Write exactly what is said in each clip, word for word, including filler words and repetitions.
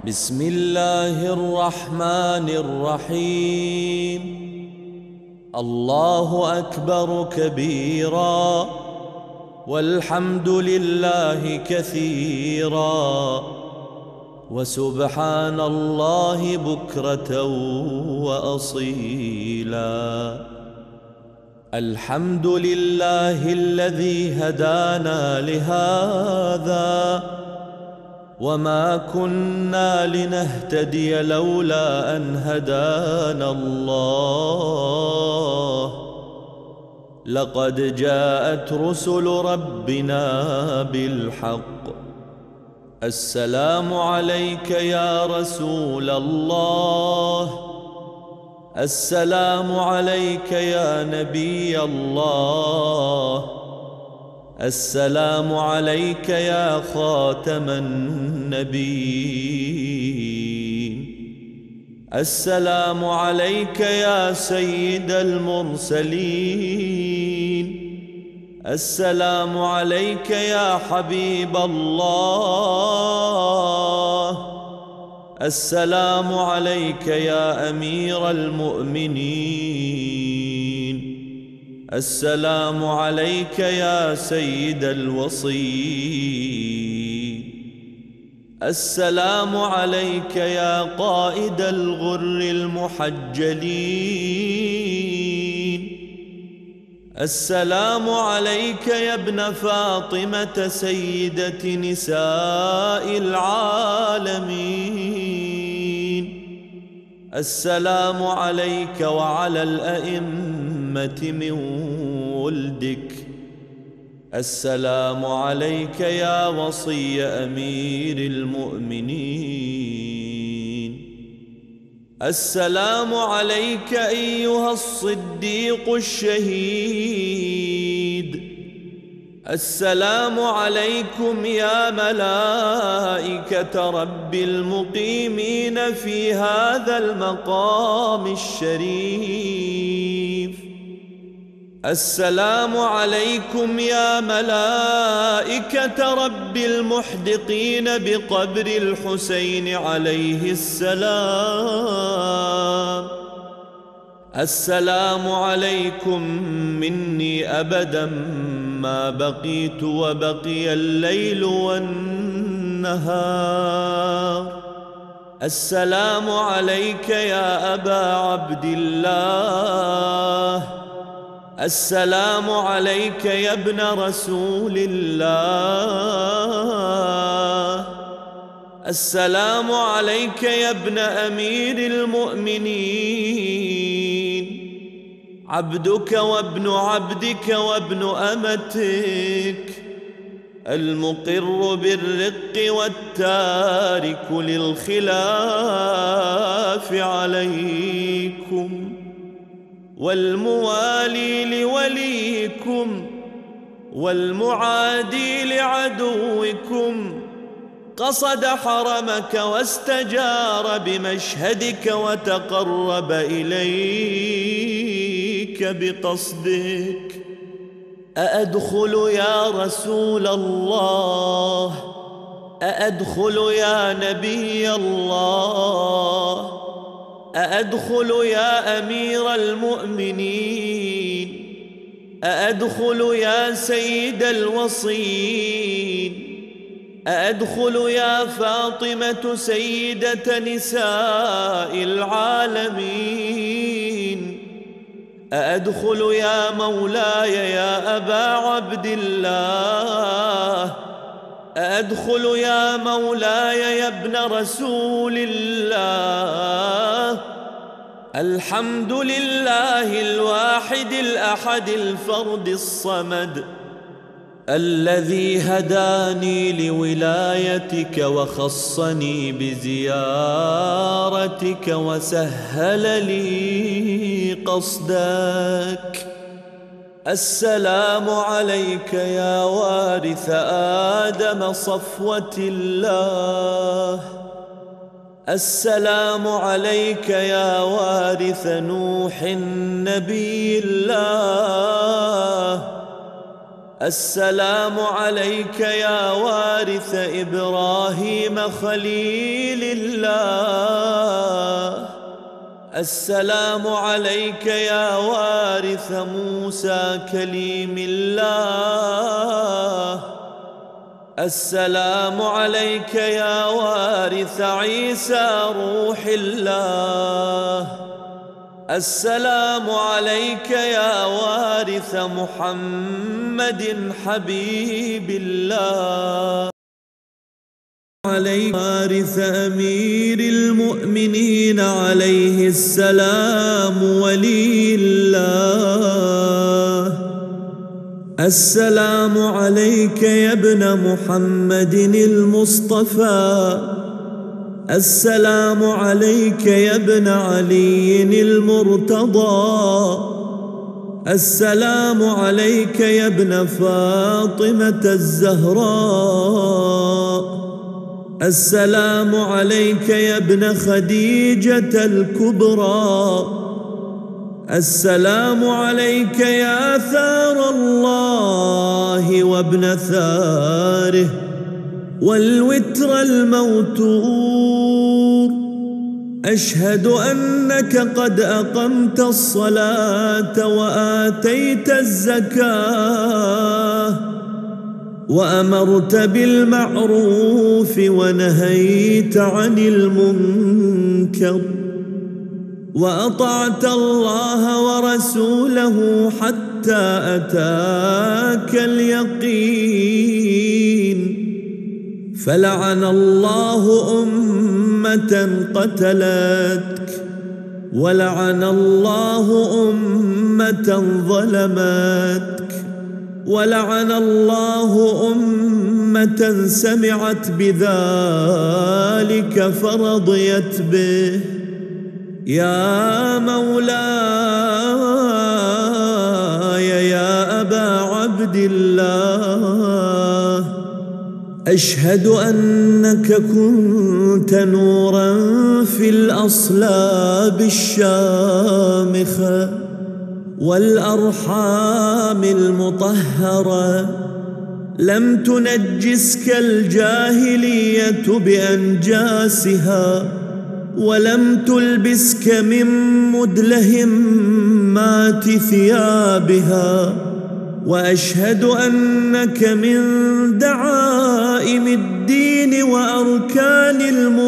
بسم الله الرحمن الرحيم. الله أكبر كبيرا والحمد لله كثيرا وسبحان الله بكرة وأصيلا. الحمد لله الذي هدانا لهذا وما كنا لنهتدي لولا أن هدانا الله. لقد جاءت رسل ربنا بالحق. السلام عليك يا رسول الله، السلام عليك يا نبي الله، السلام عليك يا خاتم النبيين، السلام عليك يا سيد المرسلين، السلام عليك يا حبيب الله، السلام عليك يا أمير المؤمنين، السلام عليك يا سيد الوصي، السلام عليك يا قائد الغر المحجلين، السلام عليك يا ابن فاطمة سيدة نساء العالمين، السلام عليك وعلى الأئمة من ولدك، السلام عليك يا وصي أمير المؤمنين، السلام عليك أيها الصديق الشهيد، السلام عليكم يا ملائكة رب المقيمين في هذا المقام الشريف، السلام عليكم يا ملائكة رب المحدقين بقبر الحسين عليه السلام، السلام عليكم مني أبدا ما بقيت وبقي الليل والنهار، السلام عليك يا أبا عبد الله، السلام عليك يا ابن رسول الله، السلام عليك يا ابن أمير المؤمنين، عبدك وابن عبدك وابن أمتك، المقر بالرق والتارك للخلاف عليكم، والموالي لوليكم، والمعادي لعدوكم، قصد حرمك واستجار بمشهدك وتقرب إليك بقصدك. أأدخل يا رسول الله؟ أأدخل يا نبي الله؟ أأدخل يا أمير المؤمنين؟ أأدخل يا سيد الوصيين؟ أأدخل يا فاطمة سيدة نساء العالمين؟ أأدخل يا مولاي يا أبا عبد الله؟ أأدخل يا مولاي يا ابن رسول الله؟ الحمد لله الواحد الأحد الفرد الصمد الذي هداني لولايتك وخصني بزيارتك وسهل لي قصدك. السلام عليك يا وارث آدم صفوة الله، السلام عليك يا وارث نوح نبي الله، السلام عليك يا وارث إبراهيم خليل الله. السلام عليك يا وارث موسى كليم الله. السلام عليك يا وارث عيسى روح الله. السلام عليك يا وارث محمد حبيب الله. عليك وارث أمير المؤمنين عليه السلام ولي الله. السلام عليك يا ابن محمد المصطفى. السلام عليك يا ابن علي المرتضى. السلام عليك يا ابن فاطمة الزهراء. السلام عليك يا ابن خديجة الكبرى. السلام عليك يا ثار الله وابن ثاره والوتر الموتور. أشهد أنك قد أقمت الصلاة وآتيت الزكاة وأمرت بالمعروف ونهيت عن المنكر وأطعت الله ورسوله حتى أتاك اليقين. فلعن الله أمة قتلتك ولعن الله أمة ظلمتك ولعن الله أمة سمعت بذلك فرضيت به. يا مولاي يا أبا عبد الله، أشهد أنك كنت نورا في الأصلاب الشامخة والأرحام المطهرة، لم تنجسك الجاهلية بأنجاسها ولم تلبسك من مدلهمات ثيابها. وأشهد أنك من دعائم الدين وأركان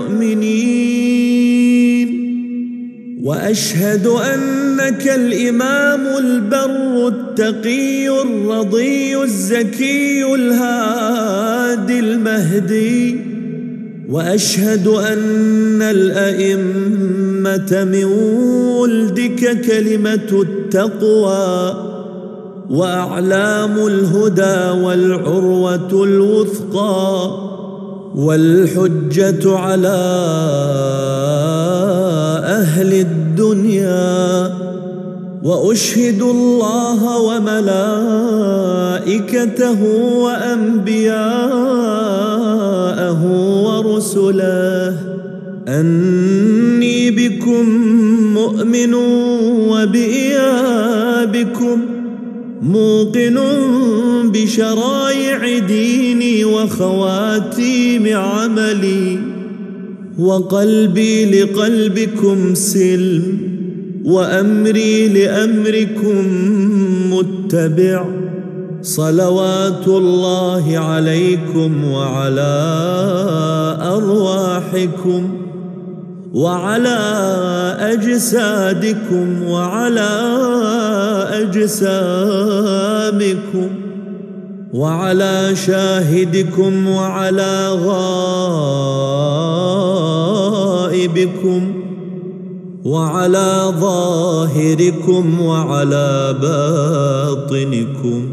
المؤمنين. وأشهد أنك الإمام البر التقي الرضي الزكي الهادي المهدي. وأشهد أن الأئمة من ولدك كلمة التقوى وأعلام الهدى والعروة الوثقى والحجة على أهل الدنيا. وأشهد الله وملائكته وأنبياءه ورسله أني بكم مؤمن وبإيابكم موقن بشرائع ديني وخواتيم عملي. وقلبي لقلبكم سلم وأمري لأمركم متبع. صلوات الله عليكم وعلى أرواحكم وعلى أجسادكم وعلى أجسامكم وعلى شاهدكم وعلى غائبكم وعلى ظاهركم وعلى باطنكم.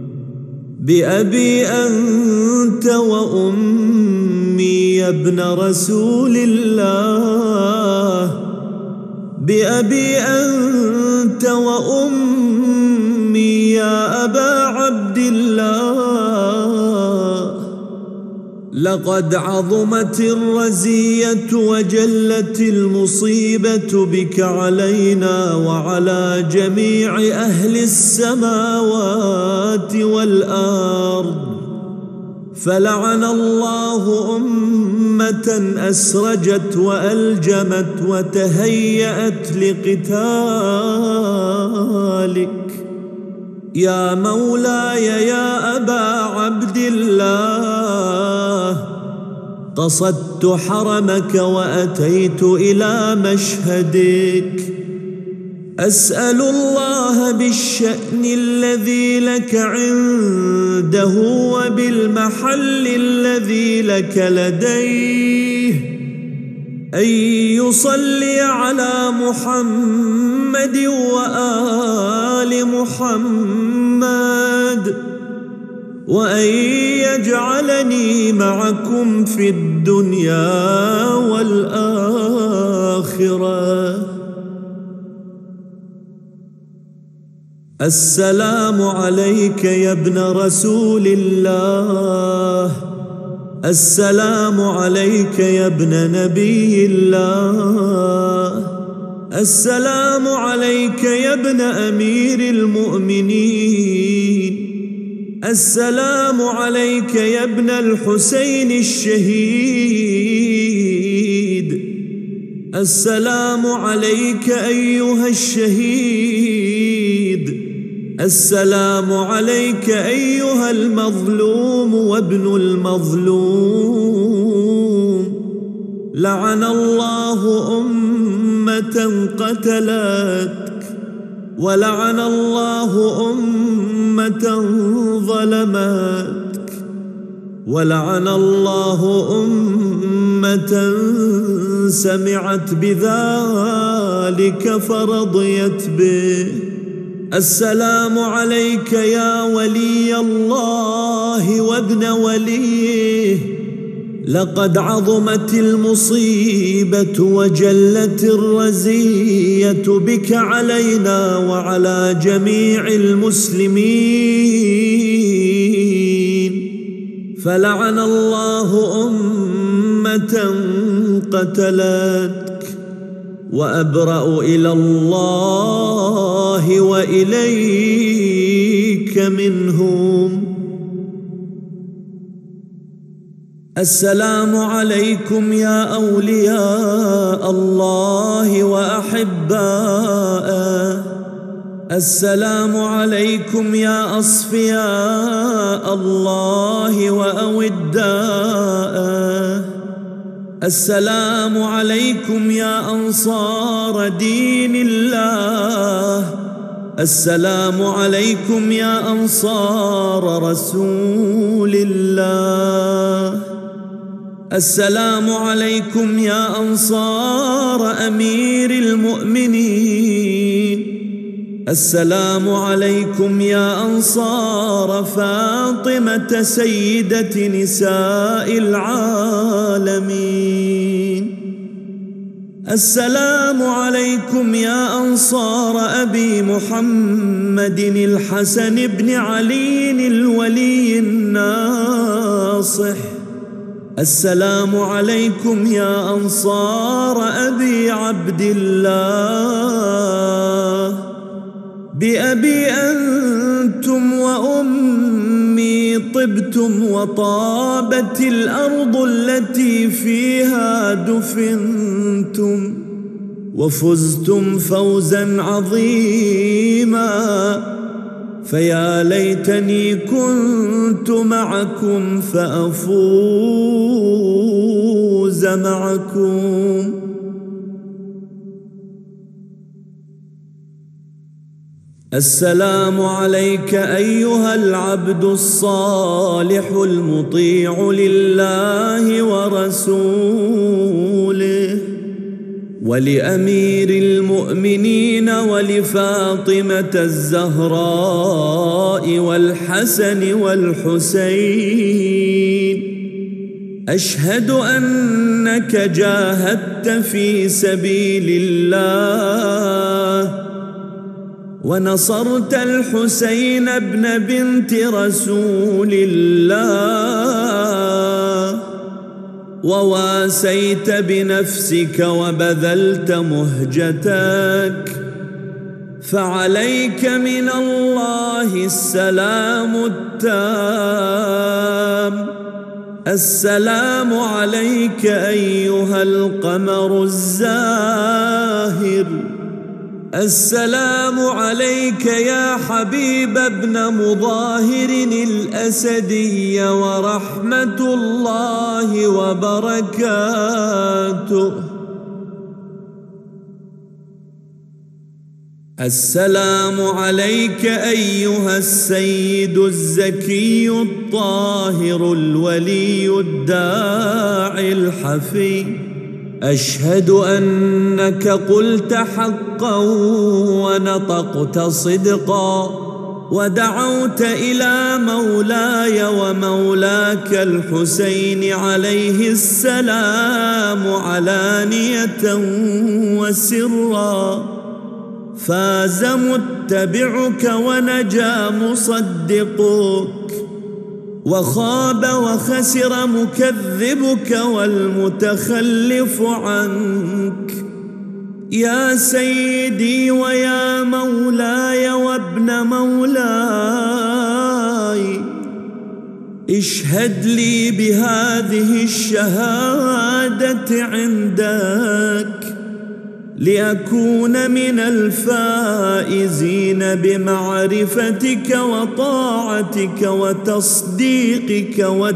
بأبي أنت وأمي يا ابن رسول الله. بأبي أنت وأمي يا أبا عبد الله. لقد عظمت الرزية وجلت المصيبة بك علينا وعلى جميع أهل السماوات والأرض، فلعن الله أمة أسرجت وألجمت وتهيأت لقتالك. يا مولاي يا أبا عبد الله، قصدت حرمك وأتيت إلى مشهدك، أسأل الله بالشأن الذي لك عنده وبالمحل الذي لك لديه أن يصلي على محمد وآل محمد، وأن يجعلني معكم في الدنيا والآخرة. السلام عليك يا ابن رسول الله، السلام عليك يا ابن نبي الله، السلام عليك يا ابن أمير المؤمنين، السلام عليك يا ابن الحسين الشهيد، السلام عليك أيها الشهيد، السلام عليك أيها المظلوم وابن المظلوم. لعن الله أمة قتلتك، ولعن الله أمة ظلمتك، ولعن الله أمة سمعت بذلك فرضيت به. السلام عليك يا ولي الله وابن وليه، لقد عظمت المصيبة وجلت الرزية بك علينا وعلى جميع المسلمين، فلعن الله أمة قتلتك، وأبرأ إلى الله وإليك منهم. السلام عليكم يا أولياء الله وأحباءه، السلام عليكم يا أصفياء الله وأوداءه، السلام عليكم يا أنصار دين الله، السلام عليكم يا أنصار رسول الله، السلام عليكم يا أنصار أمير المؤمنين، السلام عليكم يا أنصار فاطمة سيدة نساء العالمين، السلام عليكم يا أنصار أبي محمد الحسن بن علي الولي الناصح، السلام عليكم يا أنصار أبي عبد الله. بأبي أنتم وأمي طبتم وطابت الأرض التي فيها دفنتم، وفزتم فوزا عظيما، فيا ليتني كنت معكم فأفوز معكم. السلام عليك أيها العبد الصالح المطيع لله ورسوله، ولأمير المؤمنين ولفاطمة الزهراء والحسن والحسين. أشهد أنك جاهدت في سبيل الله ونصرت الحسين ابن بنت رسول الله، وواسيت بنفسك وبذلت مهجتك، فعليك من الله السلام التام. السلام عليك أيها القمر الزاهر، السلام عليك يا حبيب ابن مظاهر الأسدي، ورحمة الله وبركاته. السلام عليك أيها السيد الزكي الطاهر الولي الداعي الحفي، أشهد أنك قلت حقا ونطقت صدقا، ودعوت إلى مولاي ومولاك الحسين عليه السلام علانية وسرا، فاز متبعك ونجا مصدقك، وخاب وخسر مكذبك والمتخلف عنك. يا سيدي ويا مولاي وابن مولاي، اشهد لي بهذه الشهادة عندك، لأكون من الفائزين بمعرفتك وطاعتك وتصديقك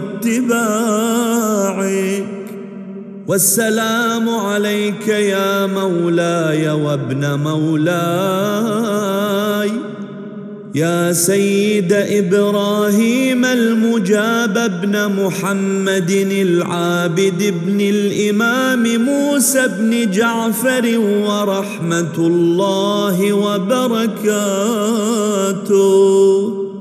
واتباعك. والسلام عليك يا مولاي وابن مولاي، يا سيد إبراهيم المجاب ابن محمد العابد ابن الإمام موسى بن جعفر، ورحمة الله وبركاته.